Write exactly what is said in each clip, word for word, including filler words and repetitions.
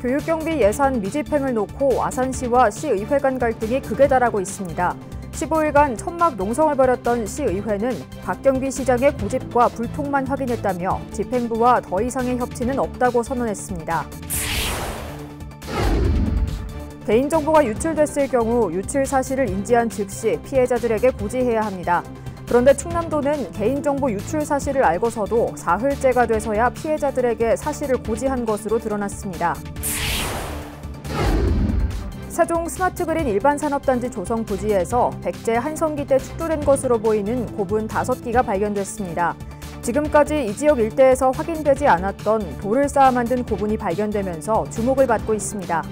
교육경비 예산 미집행을 놓고 아산시와 시의회 간 갈등이 극에 달하고 있습니다. 십오 일간 천막 농성을 벌였던 시의회는 박경기 시장의 고집과 불통만 확인했다며 집행부와 더 이상의 협치는 없다고 선언했습니다. 개인정보가 유출됐을 경우 유출 사실을 인지한 즉시 피해자들에게 고지해야 합니다. 그런데 충남도는 개인정보 유출 사실을 알고서도 사흘째가 돼서야 피해자들에게 사실을 고지한 것으로 드러났습니다. 세종 스마트그린 일반산업단지 조성 부지에서 백제 한성기 때 축조된 것으로 보이는 고분 다섯 기가 발견됐습니다. 지금까지 이 지역 일대에서 확인되지 않았던 돌을 쌓아 만든 고분이 발견되면서 주목을 받고 있습니다.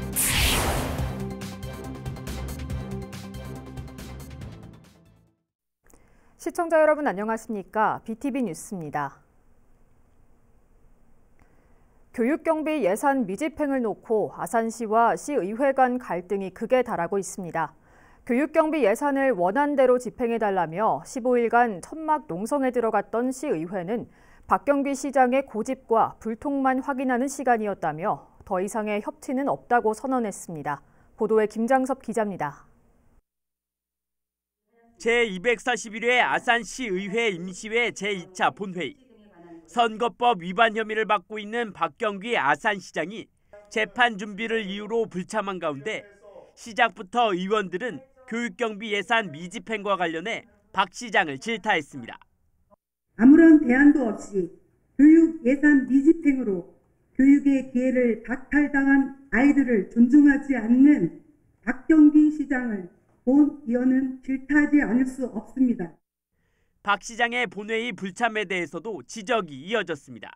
시청자 여러분 안녕하십니까? 비티비 뉴스입니다. 교육경비 예산 미집행을 놓고 아산시와 시의회 간 갈등이 극에 달하고 있습니다. 교육경비 예산을 원안대로 집행해달라며 십오 일간 천막 농성에 들어갔던 시의회는 박경기 시장의 고집과 불통만 확인하는 시간이었다며 더 이상의 협치는 없다고 선언했습니다. 보도에 김장섭 기자입니다. 제이백사십일 회 아산시의회 임시회 제이 차 본회의. 선거법 위반 혐의를 받고 있는 박경기 아산시장이 재판 준비를 이유로 불참한 가운데 시작부터 의원들은 교육경비 예산 미집행과 관련해 박 시장을 질타했습니다. 아무런 대안도 없이 교육 예산 미집행으로 교육의 기회를 박탈당한 아이들을 존중하지 않는 박경기 시장을 본 의원은 질타하지 않을 수 없습니다. 박 시장의 본회의 불참에 대해서도 지적이 이어졌습니다.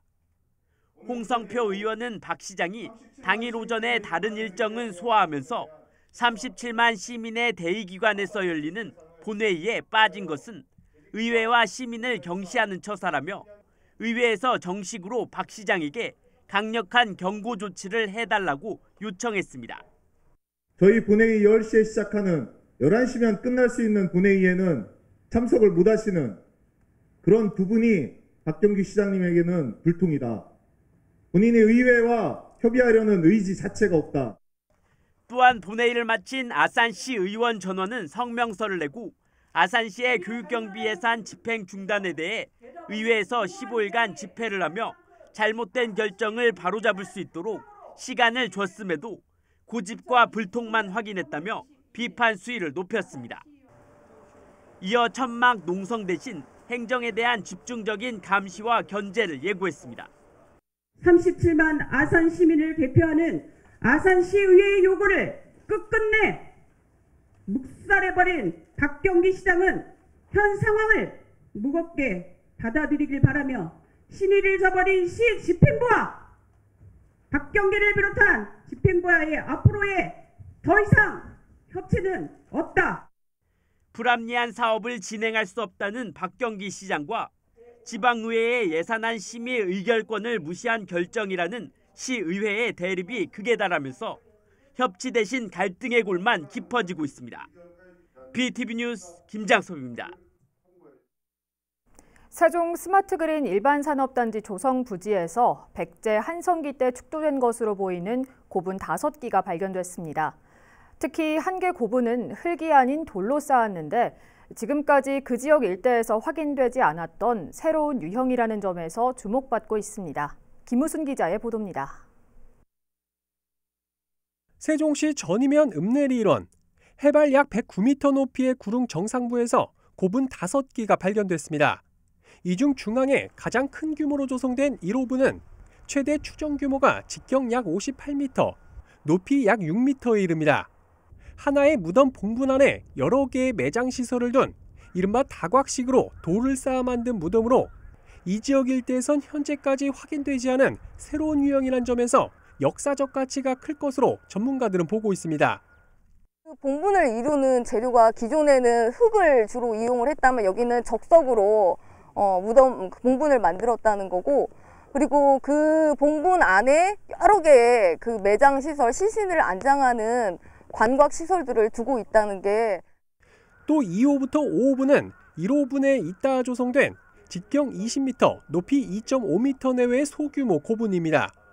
홍성표 의원은 박 시장이 당일 오전에 다른 일정은 소화하면서 삼십칠만 시민의 대의기관에서 열리는 본회의에 빠진 것은 의회와 시민을 경시하는 처사라며 의회에서 정식으로 박 시장에게 강력한 경고 조치를 해달라고 요청했습니다. 저희 본회의 열 시에 시작하는 열한 시면 끝날 수 있는 본회의에는 참석을 못하시는 그런 부분이 박경기 시장님에게는 불통이다. 본인의 의회와 협의하려는 의지 자체가 없다. 또한 본회의를 마친 아산시 의원 전원은 성명서를 내고 아산시의 교육경비 예산 집행 중단에 대해 의회에서 십오 일간 집회를 하며 잘못된 결정을 바로잡을 수 있도록 시간을 줬음에도 고집과 불통만 확인했다며 비판 수위를 높였습니다. 이어 천막 농성 대신 행정에 대한 집중적인 감시와 견제를 예고했습니다. 삼십칠만 아산 시민을 대표하는 아산시의회의 요구를 끝끝내 묵살해버린 박경기 시장은 현 상황을 무겁게 받아들이길 바라며 신의를 저버린 시 집행부와 박경기를 비롯한 집행부와의 앞으로의 더 이상 협치는 없다. 불합리한 사업을 진행할 수 없다는 박경기 시장과 지방의회의 예산안 심의 의결권을 무시한 결정이라는 시의회의 대립이 극에 달하면서 협치 대신 갈등의 골만 깊어지고 있습니다. 비티비 뉴스 김장섭입니다. 세종 스마트그린 일반산업단지 조성 부지에서 백제 한성기 때 축조된 것으로 보이는 고분 다섯 기가 발견됐습니다. 특히 한 개 고분은 흙이 아닌 돌로 쌓았는데 지금까지 그 지역 일대에서 확인되지 않았던 새로운 유형이라는 점에서 주목받고 있습니다. 김우순 기자의 보도입니다. 세종시 전이면 읍내리 일원, 해발 약 백구 미터 높이의 구릉 정상부에서 고분 다섯 기가 발견됐습니다. 이 중 중앙에 가장 큰 규모로 조성된 일 호분은 최대 추정 규모가 직경 약 오십팔 미터, 높이 약 육 미터에 이릅니다. 하나의 무덤 봉분 안에 여러 개의 매장 시설을 둔 이른바 다곽식으로 돌을 쌓아 만든 무덤으로 이 지역 일대에선 현재까지 확인되지 않은 새로운 유형이란 점에서 역사적 가치가 클 것으로 전문가들은 보고 있습니다. 봉분을 이루는 재료가 기존에는 흙을 주로 이용을 했다면 여기는 적석으로 어, 무덤 봉분을 만들었다는 거고, 그리고 그 봉분 안에 여러 개의 그 매장 시설, 시신을 안장하는 관곽 시설들을 두고 있다는 게. 또 이 호부터 오 호분은 일 호분에 잇따라 조성된 직경 이십 미터, 높이 이 점 오 미터 내외의 소규모 고분입니다.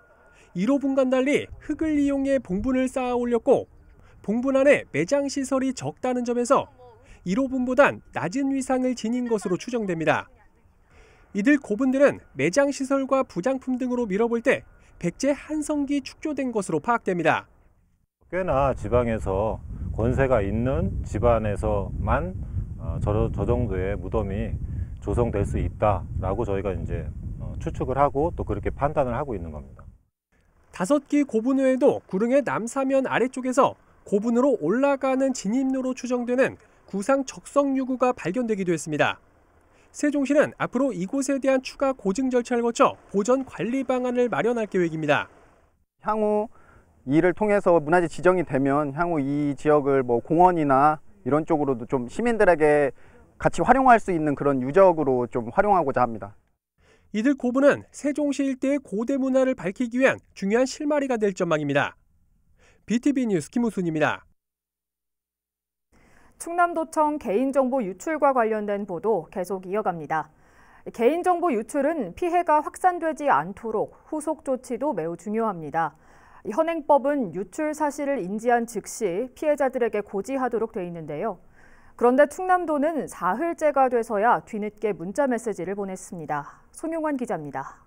일 호분과는 달리 흙을 이용해 봉분을 쌓아 올렸고 봉분 안에 매장 시설이 적다는 점에서 일 호분보단 낮은 위상을 지닌 것으로 추정됩니다. 이들 고분들은 매장 시설과 부장품 등으로 밀어볼 때 백제 한성기 축조된 것으로 파악됩니다. 꽤나 지방에서 권세가 있는 집안에서만 저, 저 정도의 무덤이 조성될 수 있다라고 저희가 이제 추측을 하고 또 그렇게 판단을 하고 있는 겁니다. 다섯 기 고분 외에도 구릉의 남사면 아래쪽에서 고분으로 올라가는 진입로로 추정되는 구상 적성 유구가 발견되기도 했습니다. 세종시는 앞으로 이곳에 대한 추가 고증 절차를 거쳐 보전 관리 방안을 마련할 계획입니다. 향후 이를 통해서 문화재 지정이 되면 향후 이 지역을 뭐 공원이나 이런 쪽으로도 좀 시민들에게 같이 활용할 수 있는 그런 유적으로 좀 활용하고자 합니다. 이들 고분은 세종시 일대의 고대 문화를 밝히기 위한 중요한 실마리가 될 전망입니다. 비티비 뉴스 김우순입니다. 충남도청 개인정보 유출과 관련된 보도 계속 이어갑니다. 개인정보 유출은 피해가 확산되지 않도록 후속 조치도 매우 중요합니다. 현행법은 유출 사실을 인지한 즉시 피해자들에게 고지하도록 돼 있는데요. 그런데 충남도는 사흘째가 돼서야 뒤늦게 문자 메시지를 보냈습니다. 송용환 기자입니다.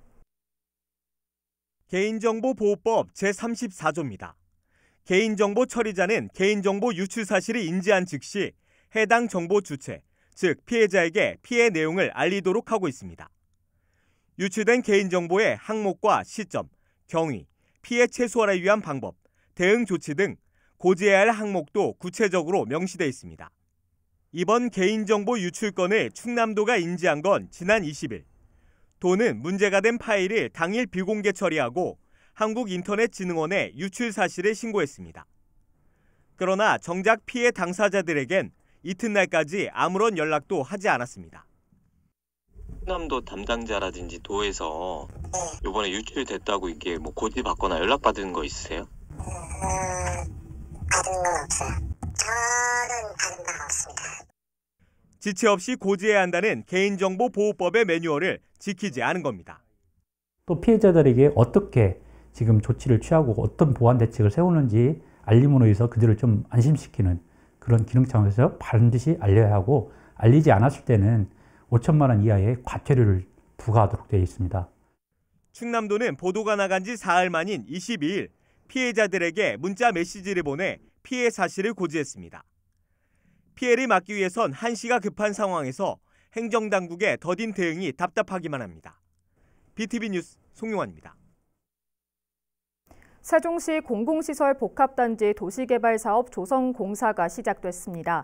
개인정보보호법 제삼십사 조입니다. 개인정보 처리자는 개인정보 유출 사실을 인지한 즉시 해당 정보 주체, 즉 피해자에게 피해 내용을 알리도록 하고 있습니다. 유출된 개인정보의 항목과 시점, 경위, 피해 최소화를 위한 방법, 대응 조치 등 고지해야 할 항목도 구체적으로 명시되어 있습니다. 이번 개인정보 유출건을 충남도가 인지한 건 지난 이십 일. 도는 문제가 된 파일을 당일 비공개 처리하고 한국인터넷진흥원에 유출 사실을 신고했습니다. 그러나 정작 피해 당사자들에겐 이튿날까지 아무런 연락도 하지 않았습니다. 충남도 담당자라든지 도에서 이번에 유출됐다고 이게 뭐 고지받거나 연락받은 거 있으세요? 음, 받은 건 없어요. 저는 받은 바가 없습니다. 지체 없이 고지해야 한다는 개인정보보호법의 매뉴얼을 지키지 않은 겁니다. 또 피해자들에게 어떻게 지금 조치를 취하고 어떤 보완 대책을 세우는지 알림으로 해서 그들을 좀 안심시키는 그런 기능 차원에서 반드시 알려야 하고 알리지 않았을 때는 오천만 원 이하의 과태료를 부과하도록 되어 있습니다. 충남도는 보도가 나간 지 사흘 만인 이십이 일 피해자들에게 문자 메시지를 보내 피해 사실을 고지했습니다. 피해를 막기 위해선 한시가 급한 상황에서 행정당국의 더딘 대응이 답답하기만 합니다. 비티비 뉴스 송용환입니다. 세종시 공공시설 복합단지 도시개발사업 조성공사가 시작됐습니다.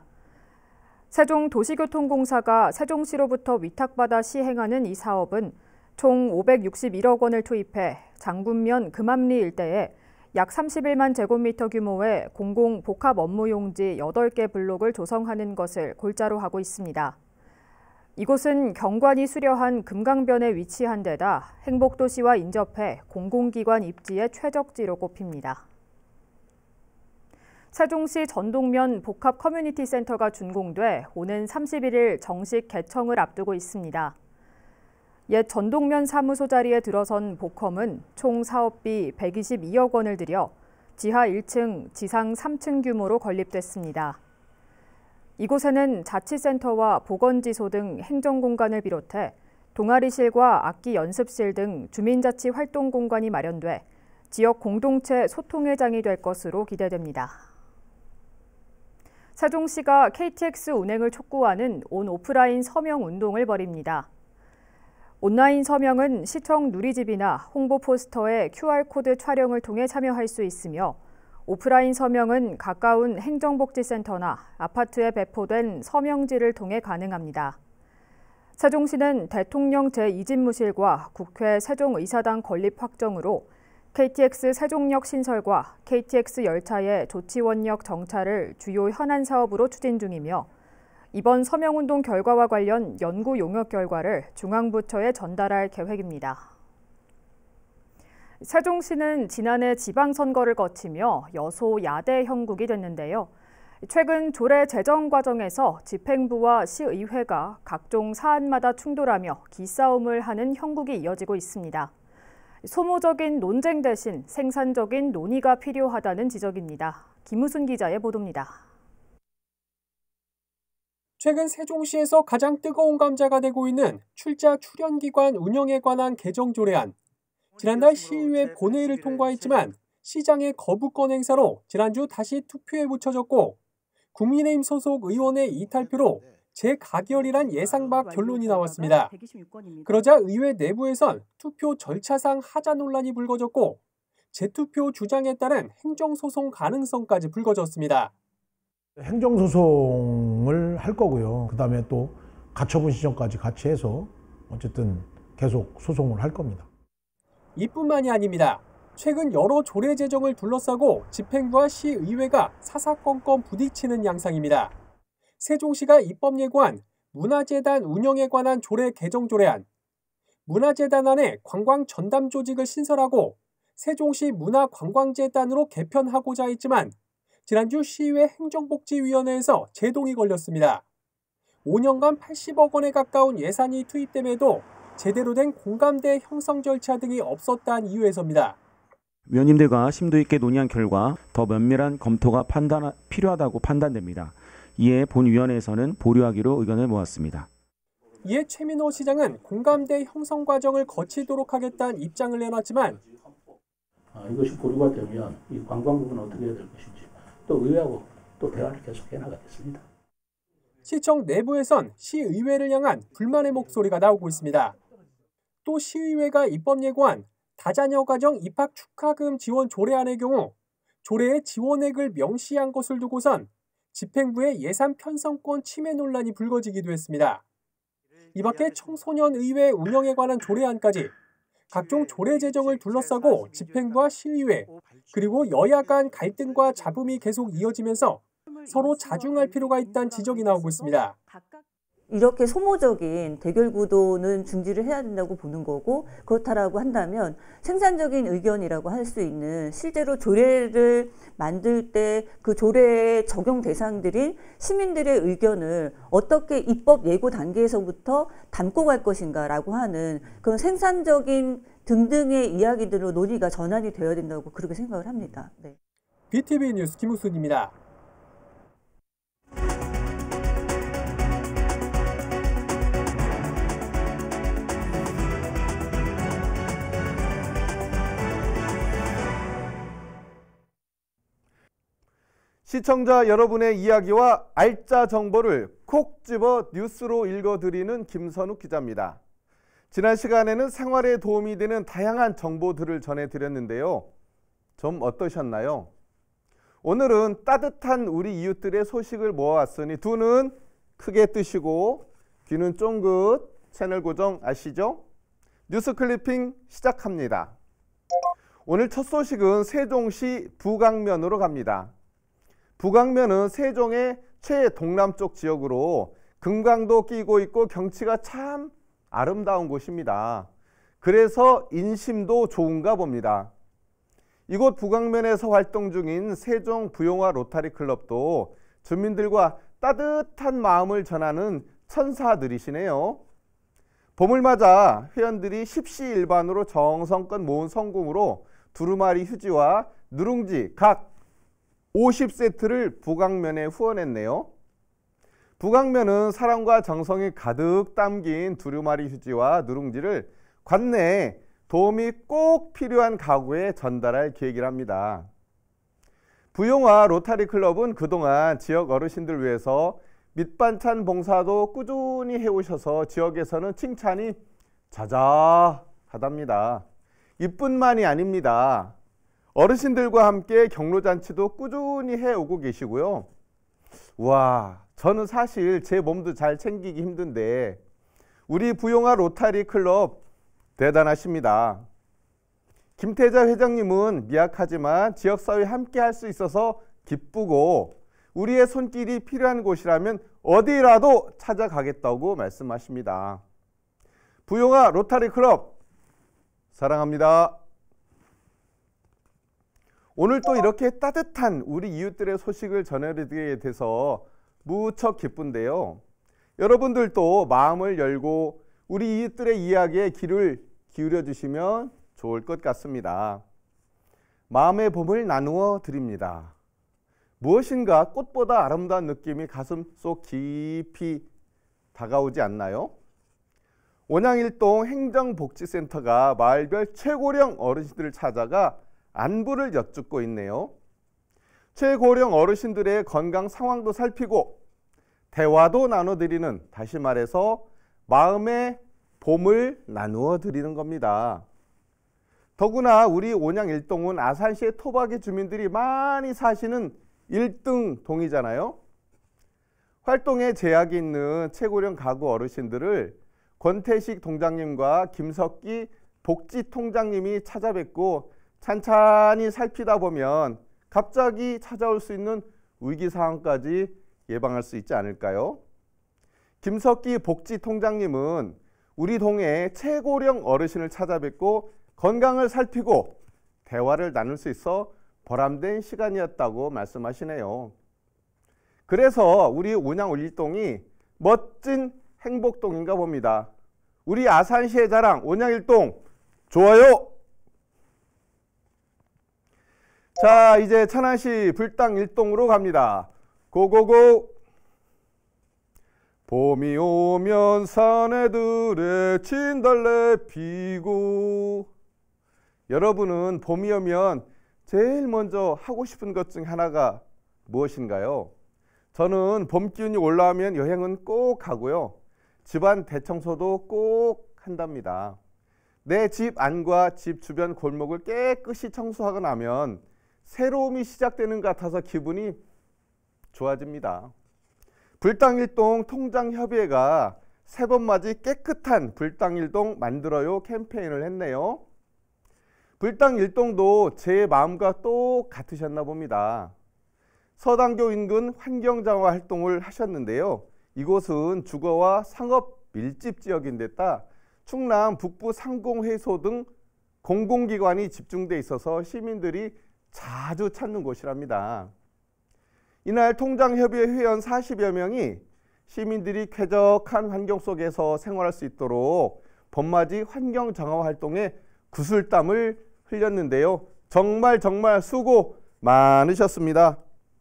세종도시교통공사가 세종시로부터 위탁받아 시행하는 이 사업은 총 오백육십일억 원을 투입해 장군면 금암리 일대에 약 삼십일만 제곱미터 규모의 공공 복합 업무용지 여덟 개 블록을 조성하는 것을 골자로 하고 있습니다. 이곳은 경관이 수려한 금강변에 위치한 데다 행복도시와 인접해 공공기관 입지의 최적지로 꼽힙니다. 세종시 전동면 복합 커뮤니티 센터가 준공돼 오는 삼십일 일 정식 개청을 앞두고 있습니다. 옛 전동면 사무소 자리에 들어선 복컴은 총 사업비 백이십이억 원을 들여 지하 일 층, 지상 삼 층 규모로 건립됐습니다. 이곳에는 자치센터와 보건지소 등 행정공간을 비롯해 동아리실과 악기 연습실 등 주민자치 활동 공간이 마련돼 지역 공동체 소통의 장이 될 것으로 기대됩니다. 세종시가 케이티엑스 운행을 촉구하는 온 오프라인 서명 운동을 벌입니다. 온라인 서명은 시청 누리집이나 홍보 포스터의 큐알코드 촬영을 통해 참여할 수 있으며 오프라인 서명은 가까운 행정복지센터나 아파트에 배포된 서명지를 통해 가능합니다. 세종시는 대통령 제이 집무실과 국회 세종의사당 건립 확정으로 케이티엑스 세종역 신설과 케이티엑스 열차의 조치원역 정차를 주요 현안 사업으로 추진 중이며 이번 서명운동 결과와 관련 연구 용역 결과를 중앙부처에 전달할 계획입니다. 세종시는 지난해 지방선거를 거치며 여소야대 형국이 됐는데요. 최근 조례 제정 과정에서 집행부와 시의회가 각종 사안마다 충돌하며 기싸움을 하는 형국이 이어지고 있습니다. 소모적인 논쟁 대신 생산적인 논의가 필요하다는 지적입니다. 김우순 기자의 보도입니다. 최근 세종시에서 가장 뜨거운 감자가 되고 있는 출자 출연기관 운영에 관한 개정조례안. 지난달 시의회 본회의를 통과했지만 시장의 거부권 행사로 지난주 다시 투표에 붙여졌고 국민의힘 소속 의원의 이탈표로 재가결이란 예상 밖 결론이 나왔습니다. 그러자 의회 내부에선 투표 절차상 하자 논란이 불거졌고 재투표 주장에 따른 행정소송 가능성까지 불거졌습니다. 행정소송을 할 거고요. 그 다음에 또 가처분 신청까지 같이 해서 어쨌든 계속 소송을 할 겁니다. 이뿐만이 아닙니다. 최근 여러 조례 제정을 둘러싸고 집행부와 시의회가 사사건건 부딪히는 양상입니다. 세종시가 입법 예고한 문화재단 운영에 관한 조례 개정 조례안. 문화재단 안에 관광 전담 조직을 신설하고 세종시 문화관광재단으로 개편하고자 했지만 지난주 시의회 행정복지위원회에서 제동이 걸렸습니다. 오 년간 팔십억 원에 가까운 예산이 투입됨에도 제대로 된 공감대 형성 절차 등이 없었다는 이유에서입니다. 위원님들과 심도 있게 논의한 결과 더 면밀한 검토가 판단, 필요하다고 판단됩니다. 이에 본위원회에서는 보류하기로 의견을 모았습니다. 이에 최민호 시장은 공감대 형성 과정을 거치도록 하겠다는 입장을 내놨지만 아, 이것이 보류가 되면 이 관광 부분은 어떻게 해야 될 것인지 또 의회하고 또 대화를 계속 해나가겠습니다. 시청 내부에선 시의회를 향한 불만의 목소리가 나오고 있습니다. 또 시의회가 입법 예고한 다자녀 가정 입학 축하금 지원 조례안의 경우 조례의 지원액을 명시한 것을 두고선 집행부의 예산 편성권 침해 논란이 불거지기도 했습니다. 이 밖에 청소년 의회 운영에 관한 조례안까지 각종 조례 제정을 둘러싸고 집행부와 시의회 그리고 여야 간 갈등과 잡음이 계속 이어지면서 서로 자중할 필요가 있다는 지적이 나오고 있습니다. 이렇게 소모적인 대결 구도는 중지를 해야 된다고 보는 거고, 그렇다라고 한다면 생산적인 의견이라고 할 수 있는 실제로 조례를 만들 때 그 조례의 적용 대상들인 시민들의 의견을 어떻게 입법 예고 단계에서부터 담고 갈 것인가라고 하는 그런 생산적인 등등의 이야기들로 논의가 전환이 되어야 된다고 그렇게 생각을 합니다. 네. 비티비 뉴스 김우순입니다. 시청자 여러분의 이야기와 알짜 정보를 콕 집어 뉴스로 읽어드리는 김선욱 기자입니다. 지난 시간에는 생활에 도움이 되는 다양한 정보들을 전해드렸는데요. 좀 어떠셨나요? 오늘은 따뜻한 우리 이웃들의 소식을 모아왔으니 두 눈 크게 뜨시고 귀는 쫑긋, 채널 고정 아시죠? 뉴스 클리핑 시작합니다. 오늘 첫 소식은 세종시 부강면으로 갑니다. 부강면은 세종의 최동남쪽 지역으로 금강도 끼고 있고 경치가 참 아름다운 곳입니다. 그래서 인심도 좋은가 봅니다. 이곳 부강면에서 활동 중인 세종 부용화 로타리 클럽도 주민들과 따뜻한 마음을 전하는 천사들이시네요. 봄을 맞아 회원들이 십시일반으로 정성껏 모은 성금으로 두루마리 휴지와 누룽지 각 오십 세트를 부강면에 후원했네요. 부강면은 사랑과 정성이 가득 담긴 두루마리 휴지와 누룽지를 관내에 도움이 꼭 필요한 가구에 전달할 계획이랍니다. 부용화 로타리 클럽은 그동안 지역 어르신들 위해서 밑반찬 봉사도 꾸준히 해오셔서 지역에서는 칭찬이 자자하답니다. 이뿐만이 아닙니다. 어르신들과 함께 경로잔치도 꾸준히 해오고 계시고요. 와, 저는 사실 제 몸도 잘 챙기기 힘든데 우리 부용화 로타리 클럽 대단하십니다. 김태자 회장님은 미약하지만 지역사회에 함께 할 수 있어서 기쁘고 우리의 손길이 필요한 곳이라면 어디라도 찾아가겠다고 말씀하십니다. 부용화 로타리 클럽 사랑합니다. 오늘 또 이렇게 따뜻한 우리 이웃들의 소식을 전해드리게 돼서 무척 기쁜데요. 여러분들도 마음을 열고 우리 이웃들의 이야기에 귀를 기울여 주시면 좋을 것 같습니다. 마음의 봄을 나누어 드립니다. 무엇인가 꽃보다 아름다운 느낌이 가슴 속 깊이 다가오지 않나요? 온양일동 행정복지센터가 마을별 최고령 어르신들을 찾아가 안부를 여쭙고 있네요. 최고령 어르신들의 건강 상황도 살피고 대화도 나눠드리는, 다시 말해서 마음의 봄을 나누어 드리는 겁니다. 더구나 우리 온양일동은 아산시의 토박이 주민들이 많이 사시는 일 등 동이잖아요. 활동에 제약이 있는 최고령 가구 어르신들을 권태식 동장님과 김석기 복지통장님이 찾아뵙고 찬찬히 살피다 보면 갑자기 찾아올 수 있는 위기 상황까지 예방할 수 있지 않을까요? 김석기 복지통장님은 우리 동의 최고령 어르신을 찾아뵙고 건강을 살피고 대화를 나눌 수 있어 보람된 시간이었다고 말씀하시네요. 그래서 우리 온양일동이 멋진 행복동인가 봅니다. 우리 아산시의 자랑 온양일동 좋아요. 자, 이제 천안시 불당일동으로 갑니다. 고고고. 봄이 오면 사내들의 진달래 피고. 여러분은 봄이 오면 제일 먼저 하고 싶은 것 중 하나가 무엇인가요? 저는 봄 기운이 올라오면 여행은 꼭 가고요. 집안 대청소도 꼭 한답니다. 내 집 안과 집 주변 골목을 깨끗이 청소하고 나면 새로움이 시작되는 것 같아서 기분이 좋아집니다. 불당일동 통장협의회가 세 번 맞이 깨끗한 불당일동 만들어요 캠페인을 했네요. 불당일동도 제 마음과 똑같으셨나 봅니다. 서당교 인근 환경장화 활동을 하셨는데요. 이곳은 주거와 상업 밀집 지역인데다 충남 북부 상공회소 등 공공기관이 집중돼 있어서 시민들이 자주 찾는 곳이랍니다. 이날 통장협의회 회원 사십여 명이 시민들이 쾌적한 환경 속에서 생활할 수 있도록 봄맞이 환경정화 활동에 구슬땀을 흘렸는데요. 정말 정말 수고 많으셨습니다.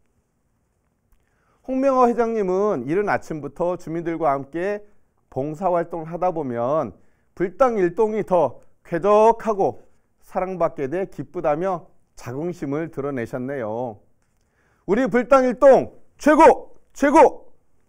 홍명호 회장님은 이른 아침부터 주민들과 함께 봉사활동을 하다 보면 불당일동이 더 쾌적하고 사랑받게 돼 기쁘다며 자긍심을 드러내셨네요. 우리 불당일동 최고! 최고!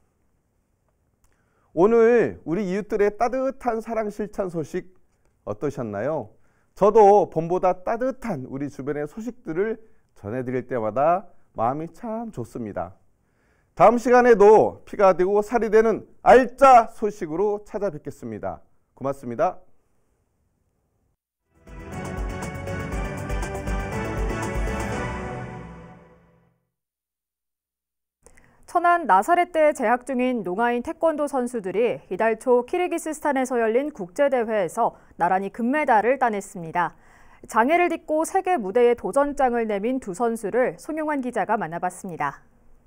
오늘 우리 이웃들의 따뜻한 사랑 실천 소식 어떠셨나요? 저도 봄보다 따뜻한 우리 주변의 소식들을 전해드릴 때마다 마음이 참 좋습니다. 다음 시간에도 피가 되고 살이 되는 알짜 소식으로 찾아뵙겠습니다. 고맙습니다. 천안 나사렛대에 재학 중인 농아인 태권도 선수들이 이달 초 키르기스스탄에서 열린 국제대회에서 나란히 금메달을 따냈습니다. 장애를 딛고 세계 무대에 도전장을 내민 두 선수를 송용환 기자가 만나봤습니다.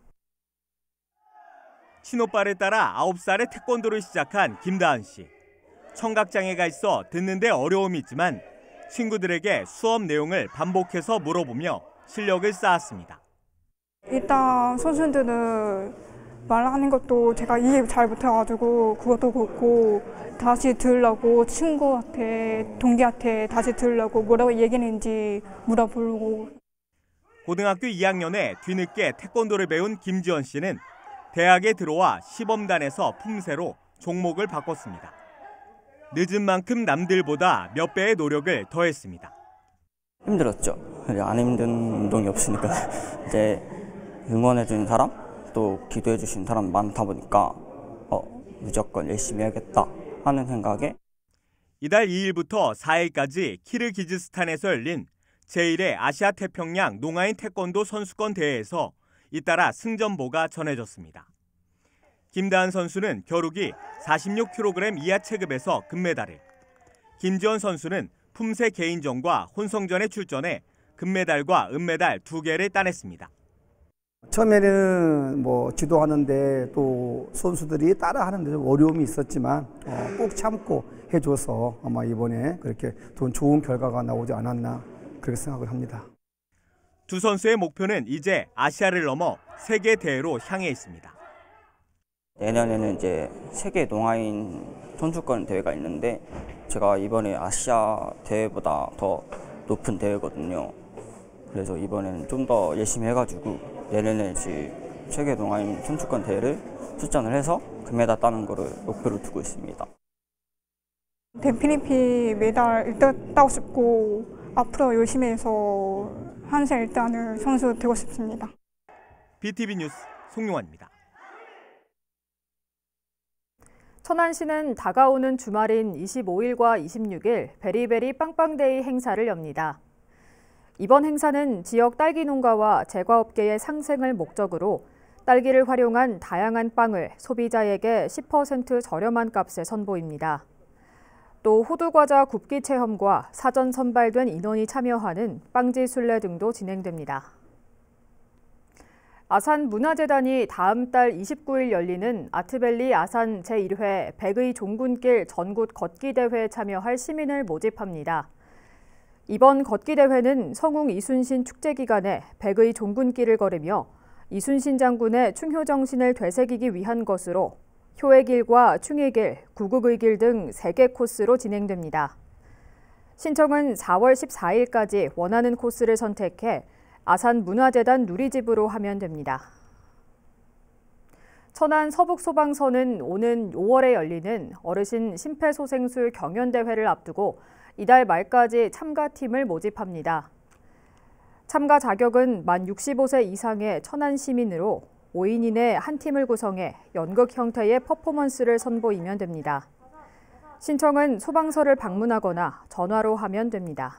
신오빠를 따라 아홉 살에 태권도를 시작한 김다은 씨. 청각장애가 있어 듣는데 어려움이 있지만 친구들에게 수업 내용을 반복해서 물어보며 실력을 쌓았습니다. 일단 선수들은 말하는 것도 제가 이해 잘 못해가지고 그것도 그렇고 다시 들으려고 친구한테 동기한테 다시 들으려고 뭐라고 얘기했는지 물어보려고. 고등학교 이 학년에 뒤늦게 태권도를 배운 김지원 씨는 대학에 들어와 시범단에서 품새로 종목을 바꿨습니다. 늦은 만큼 남들보다 몇 배의 노력을 더했습니다. 힘들었죠. 안 힘든 운동이 없으니까 이제 응원해주는 사람, 또 기도해주신 사람 많다 보니까 어, 무조건 열심히 해야겠다 하는 생각에 이달 이 일부터 사 일까지 키르기즈스탄에서 열린 제일회 아시아 태평양 농아인 태권도 선수권 대회에서 잇따라 승전보가 전해졌습니다. 김다은 선수는 겨루기 사십육 킬로그램 이하 체급에서 금메달을, 김지원 선수는 품새 개인전과 혼성전에 출전해 금메달과 은메달 두 개를 따냈습니다. 처음에는 뭐 지도하는데 또 선수들이 따라하는데 좀 어려움이 있었지만 어, 꼭 참고 해줘서 아마 이번에 그렇게 더 좋은 결과가 나오지 않았나 그렇게 생각을 합니다. 두 선수의 목표는 이제 아시아를 넘어 세계 대회로 향해 있습니다. 내년에는 이제 세계 농아인 선수권 대회가 있는데 제가 이번에 아시아 대회보다 더 높은 대회거든요. 그래서 이번에는 좀 더 열심히 해가지고 내년에 세계 농아인 선수권 대회를 출전을 해서 금메달 따는 거를 목표로 두고 있습니다. 데피니피 메달 일단 따고 싶고 앞으로 열심히 해서 한세 일단을 선수 되고 싶습니다. 비티비 뉴스 송용환입니다. 천안시는 다가오는 주말인 이십오일과 이십육일 베리베리 빵빵데이 행사를 엽니다. 이번 행사는 지역 딸기 농가와 제과업계의 상생을 목적으로 딸기를 활용한 다양한 빵을 소비자에게 십 퍼센트 저렴한 값에 선보입니다. 또 호두과자 굽기 체험과 사전 선발된 인원이 참여하는 빵지 순례 등도 진행됩니다. 아산문화재단이 다음 달 이십구일 열리는 아트밸리 아산 제일 회 백의 종군길 전국 걷기대회에 참여할 시민을 모집합니다. 이번 걷기대회는 성웅 이순신 축제 기간에 백의 종군길을 걸으며 이순신 장군의 충효정신을 되새기기 위한 것으로 효의길과 충의길, 구국의 길 등 세 개 코스로 진행됩니다. 신청은 사월 십사일까지 원하는 코스를 선택해 아산문화재단 누리집으로 하면 됩니다. 천안 서북소방서는 오는 오월에 열리는 어르신 심폐소생술 경연대회를 앞두고 이달 말까지 참가팀을 모집합니다. 참가 자격은 만 육십오 세 이상의 천안 시민으로 오 인 이내 한 팀을 구성해 연극 형태의 퍼포먼스를 선보이면 됩니다. 신청은 소방서를 방문하거나 전화로 하면 됩니다.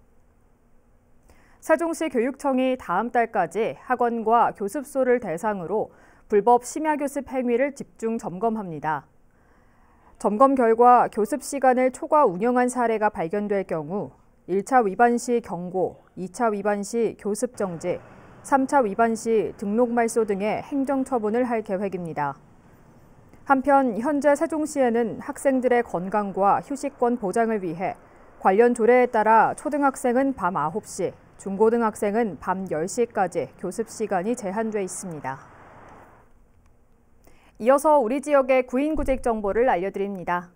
세종시 교육청이 다음 달까지 학원과 교습소를 대상으로 불법 심야교습 행위를 집중 점검합니다. 점검 결과 교습 시간을 초과 운영한 사례가 발견될 경우 일 차 위반 시 경고, 이 차 위반 시 교습 정지, 삼 차 위반 시 등록 말소 등의 행정처분을 할 계획입니다. 한편 현재 세종시에는 학생들의 건강과 휴식권 보장을 위해 관련 조례에 따라 초등학생은 밤 아홉 시, 중고등학생은 밤 열 시까지 교습 시간이 제한돼 있습니다. 이어서 우리 지역의 구인구직 정보를 알려드립니다.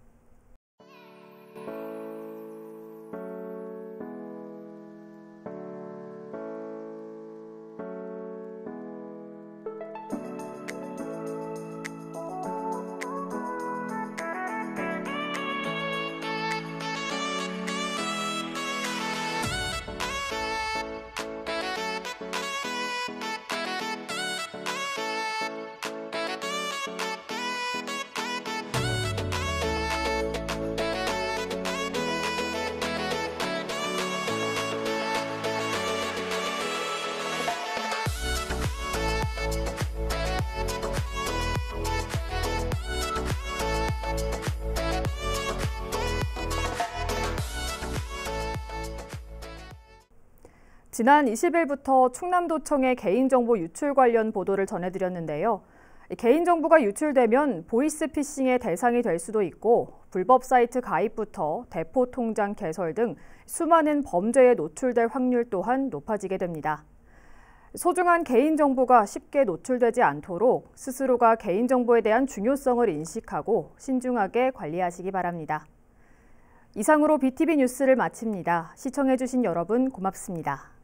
지난 이십일부터 충남도청의 개인정보 유출 관련 보도를 전해드렸는데요. 개인정보가 유출되면 보이스피싱의 대상이 될 수도 있고 불법 사이트 가입부터 대포 통장 개설 등 수많은 범죄에 노출될 확률 또한 높아지게 됩니다. 소중한 개인정보가 쉽게 노출되지 않도록 스스로가 개인정보에 대한 중요성을 인식하고 신중하게 관리하시기 바랍니다. 이상으로 비티비 뉴스를 마칩니다. 시청해주신 여러분 고맙습니다.